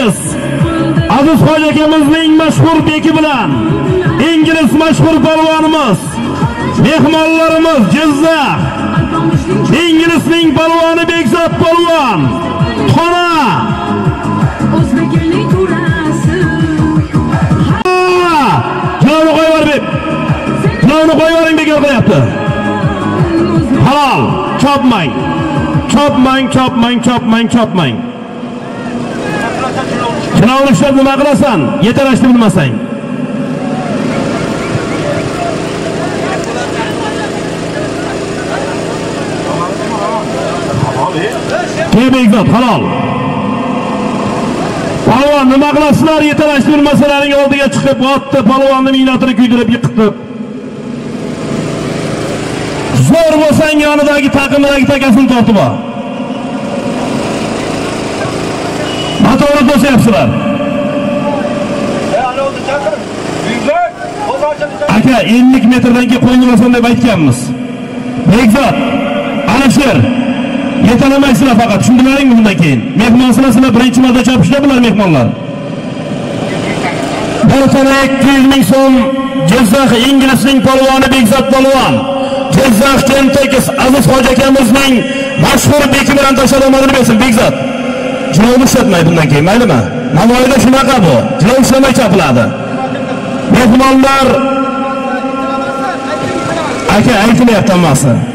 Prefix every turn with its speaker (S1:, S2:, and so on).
S1: tekis Aziz Hoji akamizning mashhur beki bilan ingliz mashhur polvonimiz, mehmonlarimiz Jizzax inglizning polvoni Bekzod polvon Xona Jilovni qo'yib yuboring. Jilovni qo'yib yuboring, bekor qilyapti. Halol, chopmang. Chopmang. Jilovni ushlab nima qilasan? Yetarashni bilmasang. Bekzod, halol. Polvon nima qilasizlar? Yetarashni bilmasalaring oldiga chiqib, otdi polvonni minnatini kuydirib yiqitdi. Zo'r bo'lsang yonidagi taqimdagi takasini tortib ol. Motorni to'sayapsizlar. Aka 50 metrdan keyin qo'yinasan deb aytganmiz. Bekzod, Alisher, yetalamaysizlar faqat, tushundilaringmi bundan keyin? Mehmonsizlar, sizlar birinchi marta chopishlar bular mehmonlar. Bir tona 200 ming so'm Jizzax inglizning polvoni Bekzod polvon. Jizzax tekis Aziz Hoji akamizning mashhur beki bilan tashlamadini bersin Bekzod. Jilovni ishlatmay bundan keyin, maylimi? Navoiyda shunaqa bu. Jilov ishlamay chopiladi. Mehmonlar aka aytilyapti hammasi.